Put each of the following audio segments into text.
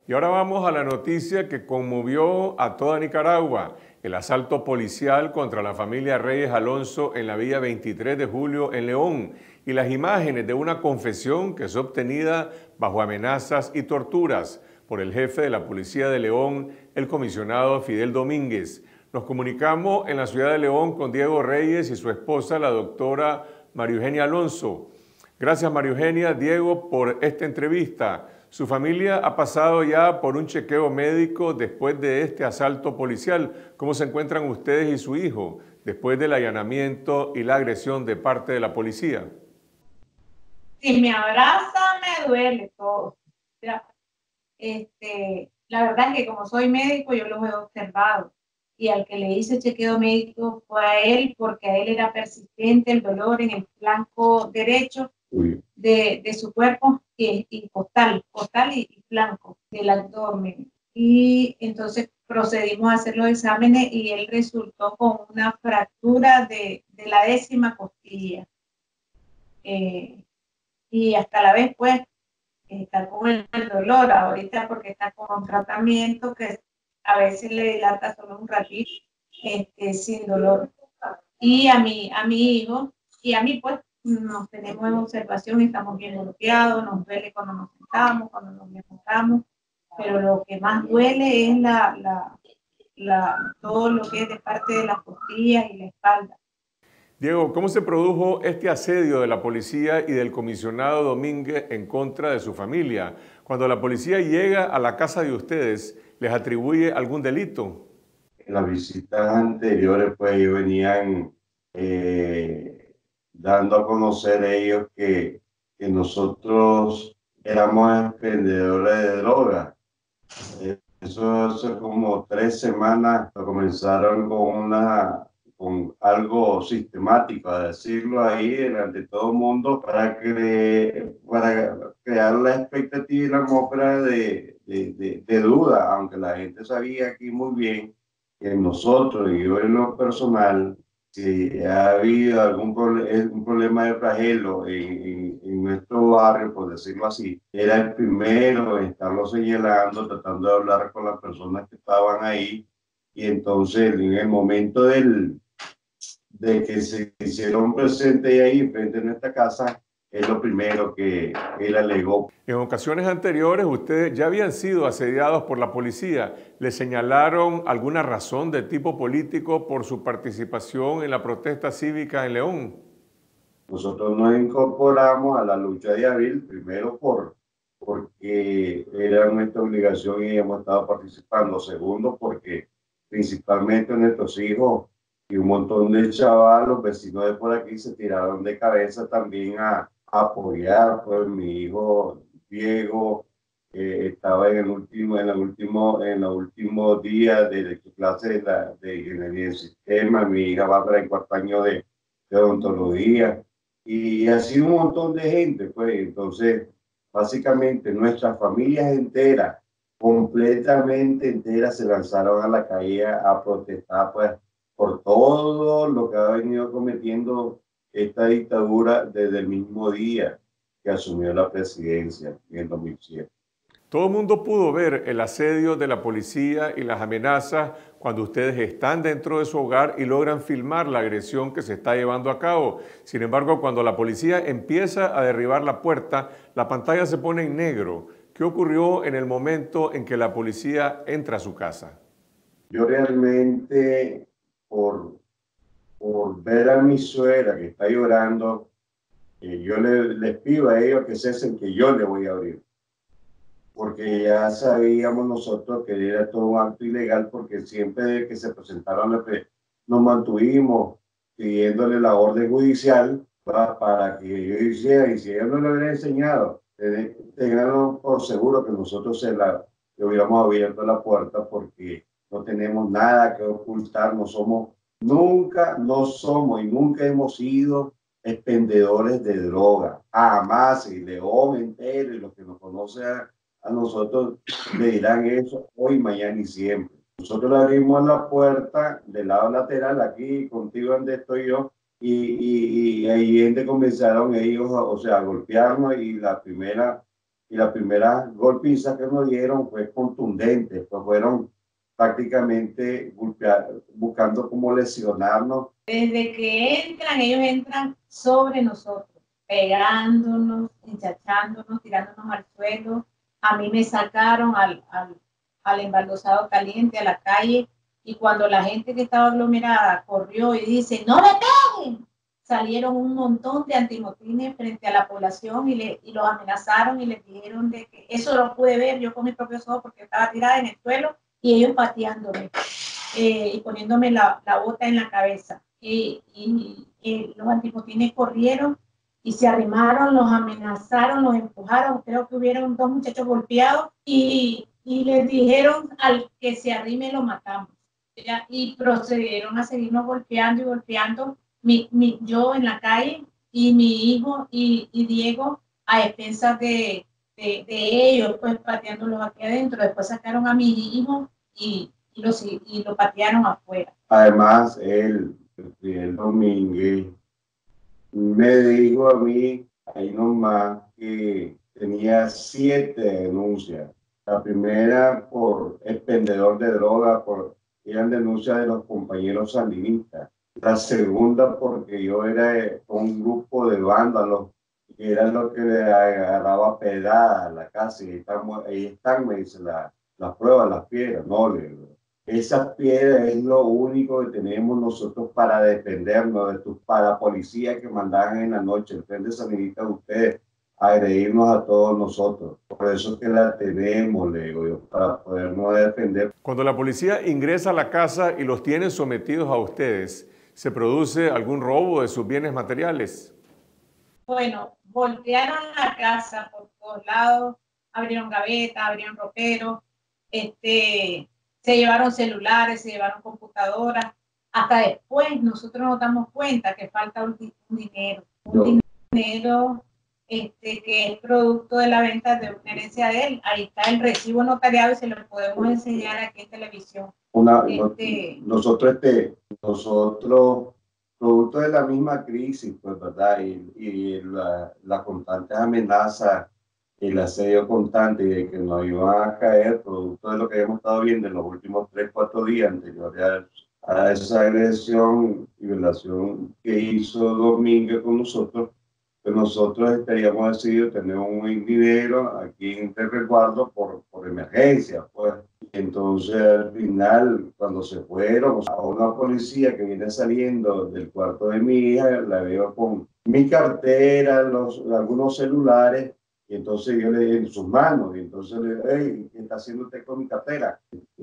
Y ahora vamos a la noticia que conmovió a toda Nicaragua, el asalto policial contra la familia Reyes Alonso en la vía 23 de julio en León y las imágenes de una confesión que es obtenida bajo amenazas y torturas por el jefe de la policía de León, el comisionado Fidel Domínguez. Nos comunicamos en la ciudad de León con Diego Reyes y su esposa, la doctora María Eugenia Alonso. Gracias, María Eugenia, Diego, por esta entrevista. Su familia ha pasado ya por un chequeo médico después de este asalto policial. ¿Cómo se encuentran ustedes y su hijo después del allanamiento y la agresión de parte de la policía? Si me abraza, me duele todo. La verdad es que como soy médico, yo los he observado. Y al que le hice chequeo médico fue a él, porque a él era persistente el dolor en el flanco derecho de su cuerpo y costal y flanco del abdomen. Y entonces procedimos a hacer los exámenes y él resultó con una fractura de la 10ª costilla. Y hasta la vez, pues, está con el dolor ahorita porque está con un tratamiento que a veces le dilata solo un ratito, sin dolor. Y a mi hijo y a mí, pues, nos tenemos en observación y estamos bien golpeados, nos duele cuando nos sentamos, cuando nos levantamos, pero lo que más duele es todo lo que es de parte de las costillas y la espalda. Diego, ¿cómo se produjo este asedio de la policía y del comisionado Domínguez en contra de su familia? Cuando la policía llega a la casa de ustedes, ¿les atribuye algún delito? En las visitas anteriores, pues ellos venían dando a conocer ellos que nosotros éramos vendedores de droga. Eso hace como 3 semanas comenzaron con algo sistemático, a decirlo ahí delante de todo el mundo, para crear la expectativa y la atmósfera de duda, aunque la gente sabía aquí muy bien que nosotros y yo en lo personal, si ha habido un problema de flagelo en nuestro barrio, por decirlo así, era el primero en estarlo señalando, tratando de hablar con las personas que estaban ahí. Y entonces, en el momento de que se hicieron presentes ahí frente a nuestra casa, es lo primero que él alegó. En ocasiones anteriores, ustedes ya habían sido asediados por la policía. ¿Les señalaron alguna razón de tipo político por su participación en la protesta cívica en León? Nosotros nos incorporamos a la lucha de abril, primero porque era nuestra obligación y hemos estado participando. Segundo, porque principalmente nuestros hijos y un montón de chavalos, vecinos de por aquí, se tiraron de cabeza también a apoyar. Pues mi hijo Diego estaba en los últimos días de su clase de ingeniería del sistema. Mi hija va para el 4º año de odontología. Y así un montón de gente, pues. Entonces, básicamente nuestras familias enteras, completamente enteras, se lanzaron a la calle a protestar, pues, por todo lo que ha venido cometiendo esta dictadura desde el mismo día que asumió la presidencia en el 2007. Todo el mundo pudo ver el asedio de la policía y las amenazas cuando ustedes están dentro de su hogar y logran filmar la agresión que se está llevando a cabo. Sin embargo, cuando la policía empieza a derribar la puerta, la pantalla se pone en negro. ¿Qué ocurrió en el momento en que la policía entra a su casa? Yo realmente, por ver a mi suegra que está llorando, yo les pido a ellos que cesen, que yo le voy a abrir. Porque ya sabíamos nosotros que era todo un acto ilegal, porque siempre que se presentaron nos mantuvimos pidiéndole la orden judicial para que ellos hicieran. Y si ellos no le hubieran enseñado, tenganlo por seguro que nosotros le hubiéramos abierto la puerta, porque no tenemos nada que ocultar. No somos y nunca hemos sido expendedores de droga. Jamás. Y León entero y los que nos conocen a nosotros le dirán eso hoy, mañana y siempre. Nosotros le abrimos la puerta del lado lateral, aquí contigo donde estoy yo, y ahí comenzaron ellos, a golpearnos, y la primera y la primera golpiza que nos dieron fue contundente, pues fueron prácticamente buscando cómo lesionarnos. Desde que entran, ellos entran sobre nosotros, pegándonos, hinchachándonos, tirándonos al suelo. A mí me sacaron al embaldosado caliente, a la calle, y cuando la gente que estaba aglomerada corrió y dice, ¡no le peguen!, salieron un montón de antimotines frente a la población y los amenazaron y les dijeron de que eso lo pude ver yo con mis propios ojos porque estaba tirada en el suelo y ellos pateándome y poniéndome la bota en la cabeza. Y los antimotines corrieron y se arrimaron, los amenazaron, los empujaron. Creo que hubieron 2 muchachos golpeados y les dijeron al que se arrime lo matamos. Y procedieron a seguirnos golpeando y golpeando. Yo en la calle y mi hijo y Diego a expensas de ellos, pues pateándolos aquí adentro. Después sacaron a mi hijo y lo patearon afuera. Además, el Domínguez me dijo a mí, ahí nomás, que tenía 7 denuncias. La primera por expendedor de droga, eran denuncias de los compañeros sandinistas. La segunda porque yo era un grupo de vándalos, que era lo que le agarraba pedradas a la casa. Y ahí están, me dice, las pruebas, las piedras. No, le digo. Esas piedras es lo único que tenemos nosotros para defendernos de tus parapolicías que mandaban en la noche, el frente sandinista de ustedes, a agredirnos a todos nosotros. Por eso es que la tenemos, le digo yo, para podernos defender. Cuando la policía ingresa a la casa y los tiene sometidos a ustedes, ¿se produce algún robo de sus bienes materiales? Bueno, voltearon la casa por todos lados, abrieron gavetas, abrieron roperos, se llevaron celulares, se llevaron computadoras. Hasta después nosotros nos damos cuenta que falta un dinero que es producto de la venta de una herencia de él. Ahí está el recibo notariado y se lo podemos enseñar aquí en televisión. Nosotros, producto de la misma crisis, pues, ¿verdad? Y la constante amenaza, el asedio constante de que nos iban a caer, producto de lo que hemos estado viendo en los últimos 3, 4 días anteriores a esa agresión y violación que hizo Domínguez con nosotros, pues nosotros estaríamos decidido tener un dinero aquí en este resguardo por emergencia, pues. Entonces, al final, cuando se fueron, a una policía que viene saliendo del cuarto de mi hija, la veo con mi cartera, algunos celulares, y entonces yo le dije en sus manos, y entonces le dije, hey, ¿qué está haciendo usted con mi cartera?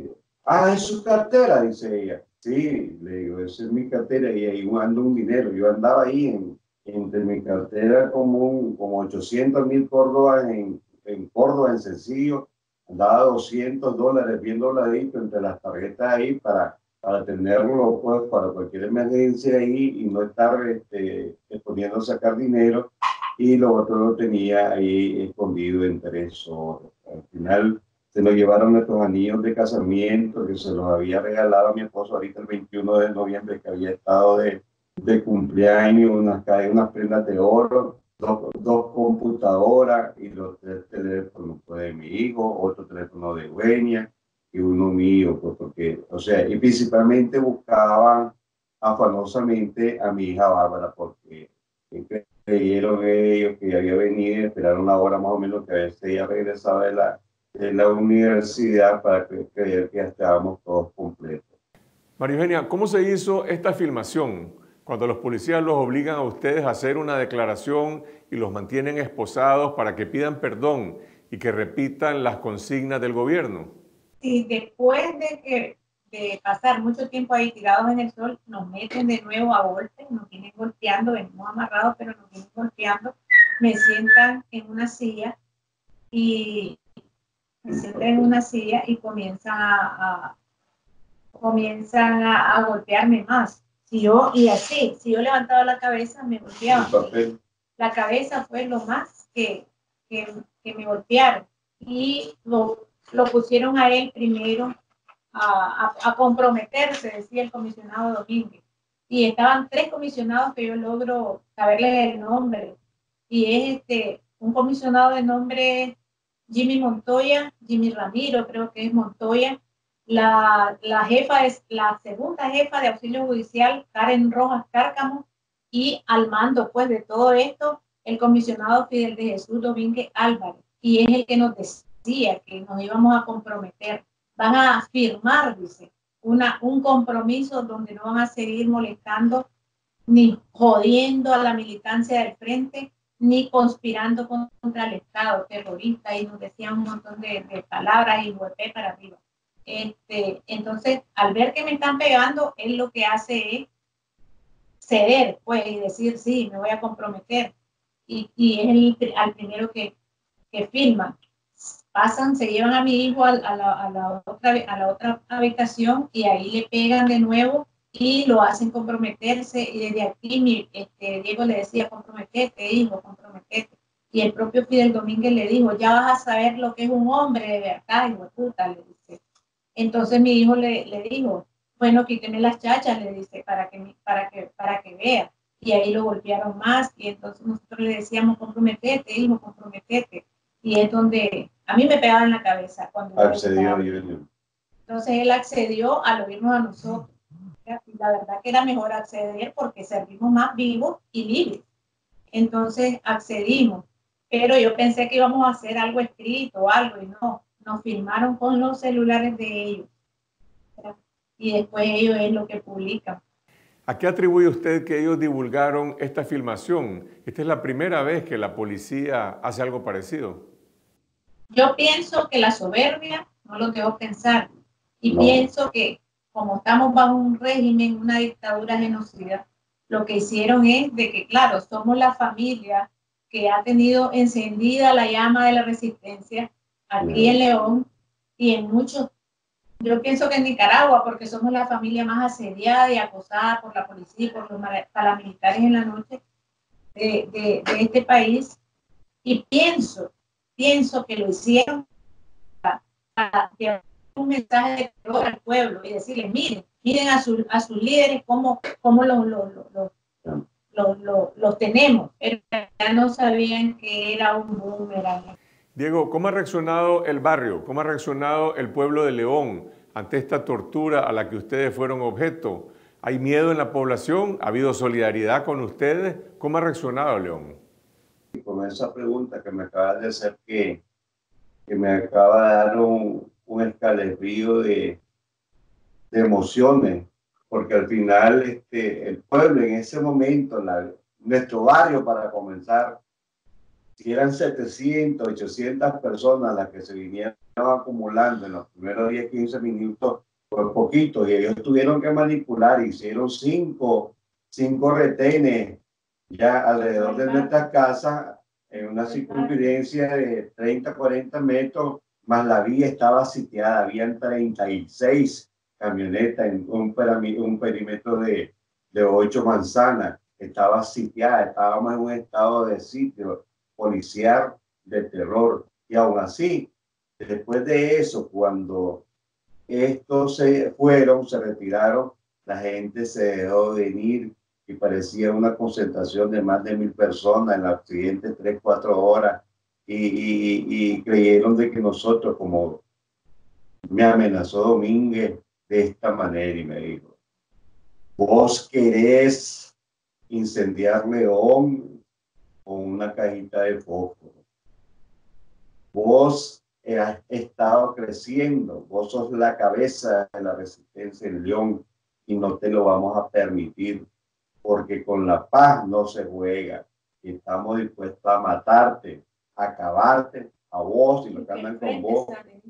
Es su cartera, dice ella. Sí, le digo, esa es mi cartera, y ahí ando un dinero. Yo andaba ahí entre mi cartera como 800,000 córdobas en Córdoba, en sencillo. Andaba $200 bien dobladito entre las tarjetas ahí para tenerlo, pues, para cualquier emergencia ahí y no estar poniendo a sacar dinero. Y lo otro lo tenía ahí escondido en 3 horas. Al final se lo llevaron nuestros anillos de casamiento que se los había regalado a mi esposo ahorita el 21 de noviembre, que había estado de cumpleaños, unas prendas de oro, dos computadoras y los 3 teléfonos, pues, de mi hijo, otro teléfono de Eugenia y uno mío, pues, porque, o sea, y principalmente buscaban afanosamente a mi hija Bárbara, porque creyeron ellos que había venido y esperaron una hora más o menos que a veces ella regresaba de la universidad para creer que ya estábamos todos completos. María Eugenia, ¿cómo se hizo esta filmación cuando los policías los obligan a ustedes a hacer una declaración y los mantienen esposados para que pidan perdón y que repitan las consignas del gobierno? Y después de pasar mucho tiempo ahí tirados en el sol, nos meten de nuevo a golpes, nos vienen golpeando, venimos amarrados, pero nos vienen golpeando, me sientan en una silla y comienzan a golpearme más. Si yo levantaba la cabeza, me golpeaban. La cabeza fue lo más que me golpearon. Y lo pusieron a él primero a comprometerse, decía el comisionado Domínguez. Y estaban 3 comisionados que yo logro saberles el nombre. Y es un comisionado de nombre Jimmy Montoya, Jimmy Ramiro, creo que es Montoya, la jefa es la segunda jefa de auxilio judicial, Karen Rojas Cárcamo, y al mando pues de todo esto, el comisionado Fidel de Jesús Domínguez Álvarez, y es el que nos decía que nos íbamos a comprometer. Van a firmar, dice, un compromiso donde no van a seguir molestando ni jodiendo a la militancia del frente, ni conspirando contra el Estado terrorista, y nos decían un montón de palabras y golpe para arriba. Entonces, al ver que me están pegando, él lo que hace es ceder, pues, y decir, sí, me voy a comprometer. Y es al primero que firma. Pasan, se llevan a mi hijo a la otra habitación y ahí le pegan de nuevo y lo hacen comprometerse. Y desde aquí Diego le decía, comprometete, hijo, comprometete. Y el propio Fidel Domínguez le dijo, ya vas a saber lo que es un hombre de verdad, hijo de puta, le dice. Entonces mi hijo le dijo, bueno, quíteme las chachas, le dice, para que vea. Y ahí lo golpearon más y entonces nosotros le decíamos, comprometete, hijo, comprometete. Y es donde a mí me pegaba en la cabeza cuando accedió Junior. Entonces él accedió al oírnos a nosotros. Y la verdad que era mejor acceder porque servimos más vivos y libres. Entonces accedimos. Pero yo pensé que íbamos a hacer algo escrito o algo y no. Nos filmaron con los celulares de ellos. Y después ellos es lo que publican. ¿A qué atribuye usted que ellos divulgaron esta filmación? Esta es la primera vez que la policía hace algo parecido. Yo pienso que la soberbia no lo debo pensar. Y pienso que como estamos bajo un régimen, una dictadura genocida, lo que hicieron es de que, claro, somos la familia que ha tenido encendida la llama de la resistencia aquí en León y en muchos. Yo pienso que en Nicaragua, porque somos la familia más asediada y acosada por la policía y por los paramilitares en la noche de este país. Y pienso que lo hicieron para llevar un mensaje de terror al pueblo y decirles, miren a sus líderes cómo los tenemos. Pero ya no sabían que era un boomerang. Diego, ¿cómo ha reaccionado el barrio? ¿Cómo ha reaccionado el pueblo de León ante esta tortura a la que ustedes fueron objeto? ¿Hay miedo en la población? ¿Ha habido solidaridad con ustedes? ¿Cómo ha reaccionado León? Con esa pregunta que me acabas de hacer, que me acaba de dar un escalofrío de emociones, porque al final el pueblo en ese momento, nuestro barrio para comenzar, si eran 700, 800 personas las que se vinieron acumulando en los primeros 10, 15 minutos, fue poquito, y ellos tuvieron que manipular, hicieron cinco retenes ya alrededor de nuestras casas, en una circunferencia de 30, 40 metros, más la vía estaba sitiada, habían 36 camionetas en un perímetro de 8 manzanas, estaba sitiada, estábamos en un estado de sitio policial de terror. Y aún así, después de eso, cuando estos se fueron, se retiraron, la gente se dejó venir y parecía una concentración de más de 1000 personas en las siguientes 3, 4 horas y creyeron de que nosotros, como me amenazó Domínguez de esta manera y me dijo, vos querés incendiar León con una cajita de fósforo. Vos has estado creciendo, vos sos la cabeza de la resistencia en León y no te lo vamos a permitir, porque con la paz no se juega. Y estamos dispuestos a matarte, a acabarte, a vos y los que andan con vos.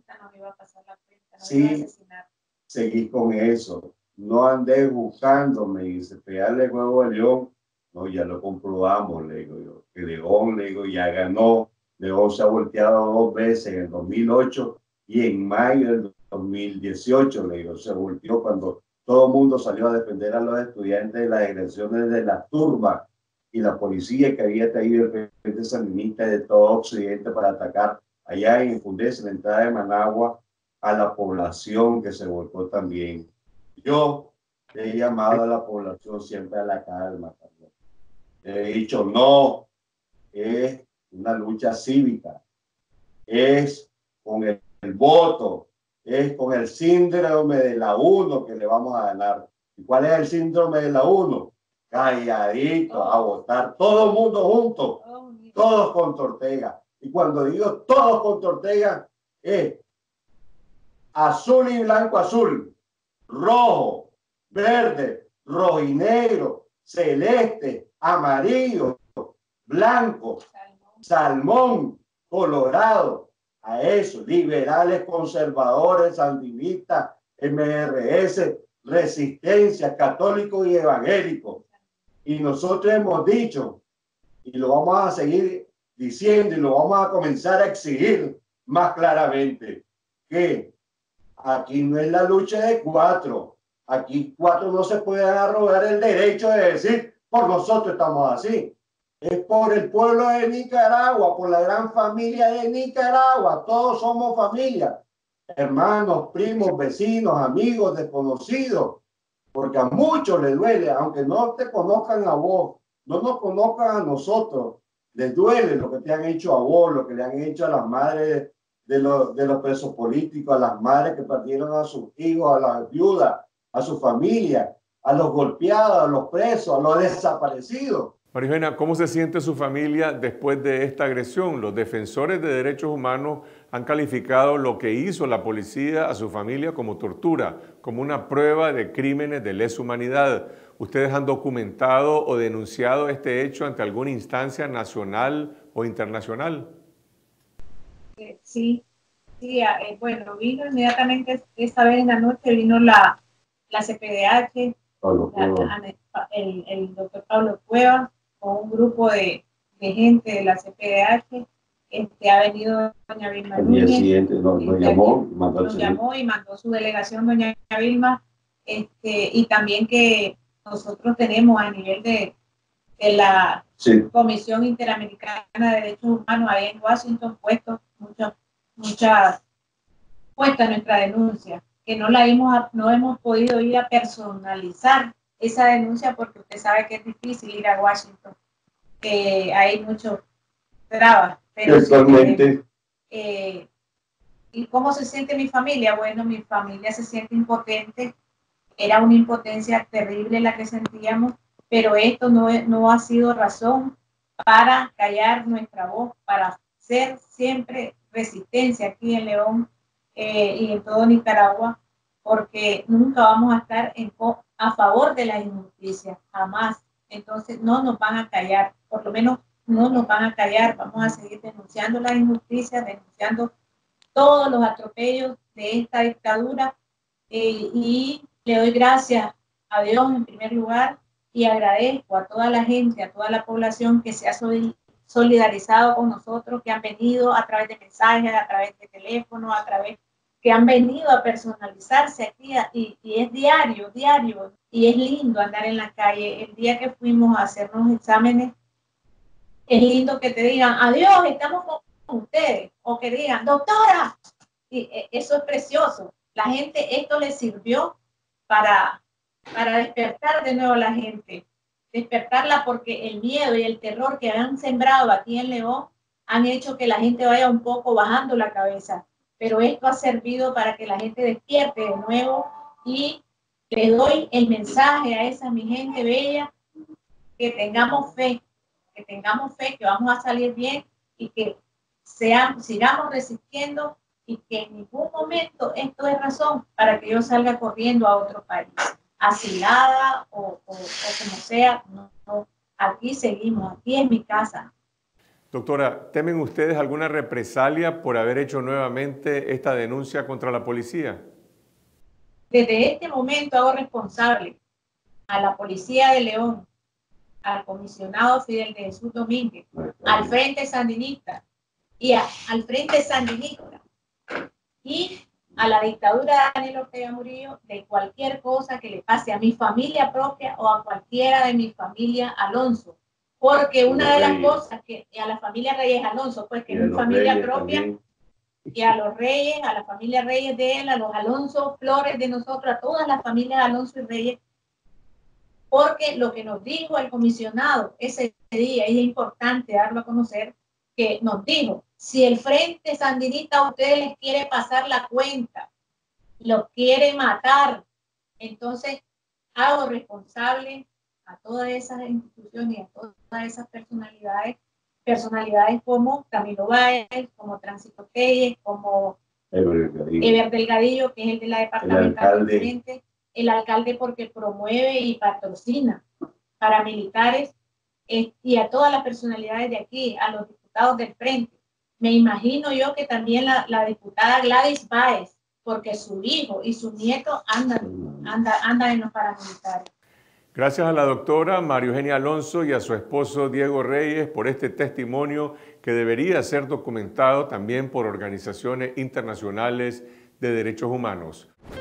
Sí, seguís con eso. No andes buscando, me dice, pegarle huevo a León. No, ya lo comprobamos, le digo yo. Que León, le digo, ya ganó. León se ha volteado 2 veces, en el 2008 y en mayo del 2018, le digo, se volteó cuando todo el mundo salió a defender a los estudiantes de las agresiones de la turba y la policía que había traído el Frente Sandinista de todo Occidente para atacar allá en Fundés, en la entrada de Managua, a la población que se volcó también. Yo he llamado a la población siempre a la calma también. He dicho, no, es una lucha cívica. es con el voto, es con el síndrome de la 1 que le vamos a ganar. ¿Y cuál es el síndrome de la 1? Calladito, a votar, todo el mundo junto, todos contra Ortega. Y cuando digo todos contra Ortega, es azul y blanco azul, rojo, verde, rojo y negro, celeste, amarillo, blanco, salmón, colorado. A eso, liberales, conservadores, sandinistas, MRS, resistencia, católicos y evangélicos. Y nosotros hemos dicho, y lo vamos a seguir diciendo, y lo vamos a comenzar a exigir más claramente, que aquí no es la lucha de cuatro. Aquí cuatro no se pueden arrogar el derecho de decir, por nosotros estamos así. Es por el pueblo de Nicaragua, por la gran familia de Nicaragua. Todos somos familia. Hermanos, primos, vecinos, amigos, desconocidos. Porque a muchos les duele, aunque no te conozcan a vos, no nos conozcan a nosotros, les duele lo que te han hecho a vos, lo que le han hecho a las madres de los presos políticos, a las madres que perdieron a sus hijos, a las viudas, a su familia, a los golpeados, a los presos, a los desaparecidos. María, ¿cómo se siente su familia después de esta agresión? Los defensores de derechos humanos han calificado lo que hizo la policía a su familia como tortura, como una prueba de crímenes de lesa humanidad. ¿Ustedes han documentado o denunciado este hecho ante alguna instancia nacional o internacional? Sí, bueno, vino inmediatamente esta vez en la noche, vino la CPDH, el doctor Pablo Cuevas, con un grupo de gente de la CPDH. Ha venido doña Vilma Núñez, nos llamó y mandó su delegación doña Vilma, y también que nosotros tenemos a nivel de la Comisión Interamericana de Derechos Humanos ahí en Washington puesto nuestra denuncia, que no hemos podido ir a personalizar esa denuncia porque usted sabe que es difícil ir a Washington, hay muchos trabas. Pero ¿y cómo se siente mi familia? Bueno, mi familia se siente impotente, era una impotencia terrible la que sentíamos, pero esto no ha sido razón para callar nuestra voz, para ser siempre resistencia aquí en León y en todo Nicaragua, porque nunca vamos a estar a favor de la injusticia, jamás. Entonces no nos van a callar, por lo menos no nos van a callar, vamos a seguir denunciando la injusticia, denunciando todos los atropellos de esta dictadura y le doy gracias a Dios en primer lugar y agradezco a toda la gente, a toda la población que se ha solidarizado con nosotros, que han venido a través de mensajes, a través de teléfono, que han venido a personalizarse aquí y es diario, y es lindo andar en la calle. El día que fuimos a hacernos exámenes, es lindo que te digan, adiós, estamos con ustedes, o que digan, doctora, y eso es precioso. La gente, esto les sirvió para despertar de nuevo a la gente, despertarla porque el miedo y el terror que han sembrado aquí en León han hecho que la gente vaya un poco bajando la cabeza, pero esto ha servido para que la gente despierte de nuevo y le doy el mensaje a esa mi gente bella, que tengamos fe, que vamos a salir bien y que sigamos resistiendo y que en ningún momento esto es razón para que yo salga corriendo a otro país, asilada o como sea. No, aquí seguimos, aquí es mi casa. Doctora, ¿temen ustedes alguna represalia por haber hecho nuevamente esta denuncia contra la policía? Desde este momento hago responsable a la Policía de León, al comisionado Fidel de Jesús Domínguez, al Frente Sandinista y al Frente Sandinista y a la dictadura de Daniel Ortega Murillo de cualquier cosa que le pase a mi familia propia o a cualquiera de mi familia Alonso. Porque una de las cosas que a la familia Reyes Alonso, pues que es mi familia propia, también. Y a los Reyes, a la familia Reyes de él, a los Alonso Flores de nosotros, a todas las familias Alonso y Reyes, porque lo que nos dijo el comisionado ese día, y es importante darlo a conocer, que nos dijo, Si el Frente Sandinista a ustedes les quiere pasar la cuenta, los quiere matar, entonces hago responsable a todas esas instituciones y a todas esas personalidades como Camilo Báez, como Tránsito Telles, como Eber Delgadillo, que es el de la departamental del Frente, el alcalde porque promueve y patrocina paramilitares, y a todas las personalidades de aquí, a los diputados del Frente. Me imagino yo que también la diputada Gladys Báez, porque su hijo y su nieto andan en los paramilitares. Gracias a la doctora María Eugenia Alonso y a su esposo Diego Reyes por este testimonio que debería ser documentado también por organizaciones internacionales de derechos humanos.